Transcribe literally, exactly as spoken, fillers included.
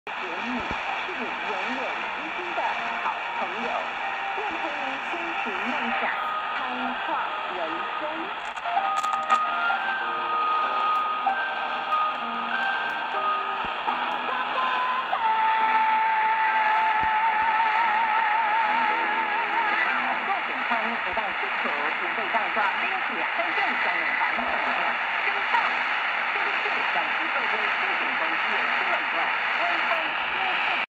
节目是你永远知心的好朋友，愿陪你追寻梦想，开创人生。做健康不但适合不被当作并且真正将人反省的生放，这个是让机构为自己公司出了个微微。